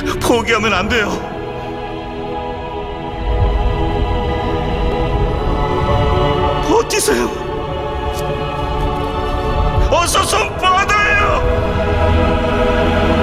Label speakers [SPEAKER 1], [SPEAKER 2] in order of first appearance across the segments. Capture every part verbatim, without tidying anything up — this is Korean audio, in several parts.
[SPEAKER 1] 포기하면 안 돼요. 버티세요. 어서 손 뻗어요.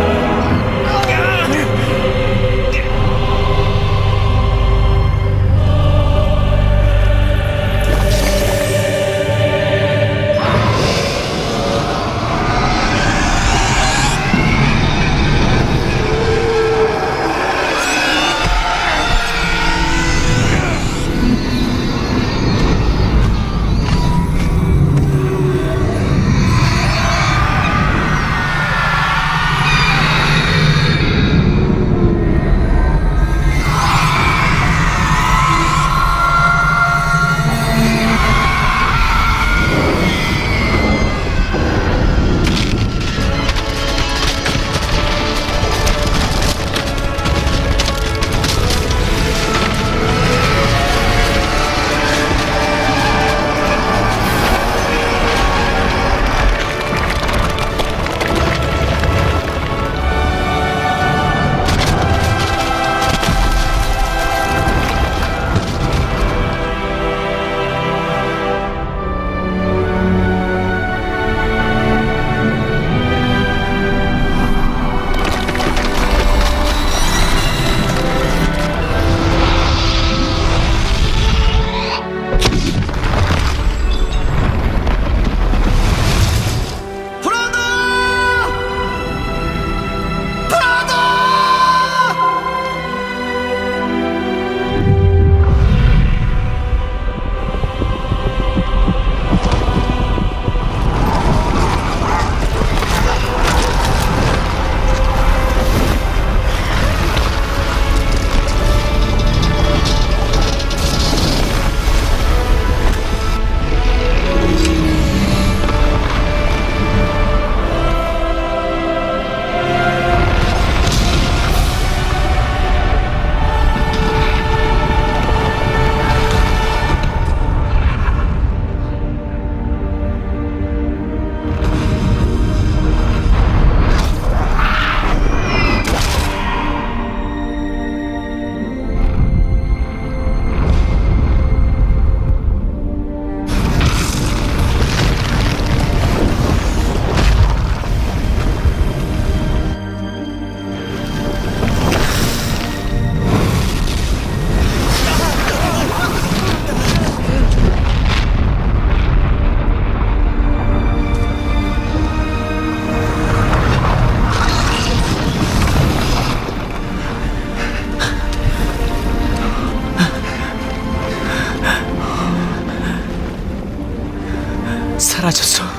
[SPEAKER 2] 사라졌어.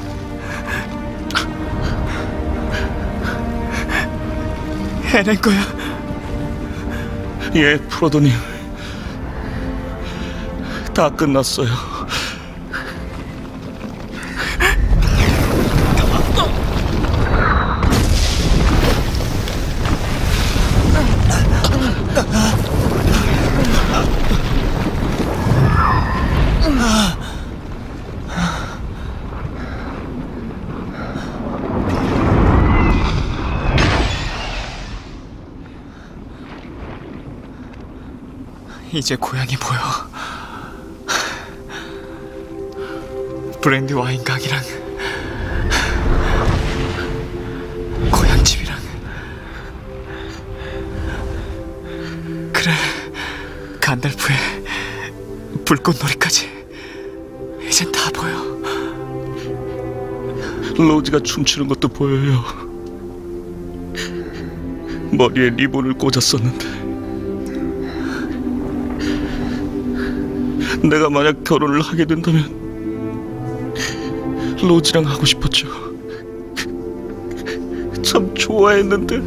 [SPEAKER 2] 해낸 거야?
[SPEAKER 1] 예, 프로도님. 다 끝났어요.
[SPEAKER 2] 이제 고향이 보여. 브랜디 와인 가게랑 고향집이랑, 그래, 간달프의 불꽃놀이까지 이젠 다 보여.
[SPEAKER 1] 로즈가 춤추는 것도 보여요. 머리에 리본을 꽂았었는데. 내가 만약 결혼을 하게 된다면 로즈랑 하고 싶었죠. 참 좋아했는데.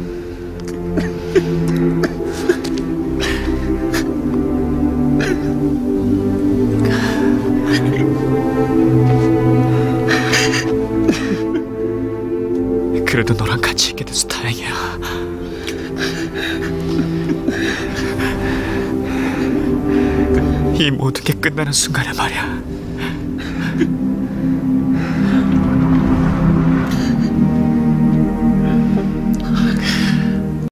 [SPEAKER 2] 그래도 너랑 같이 있게 돼서 다행이야. 이 모든 게 끝나는 순간에 말이야.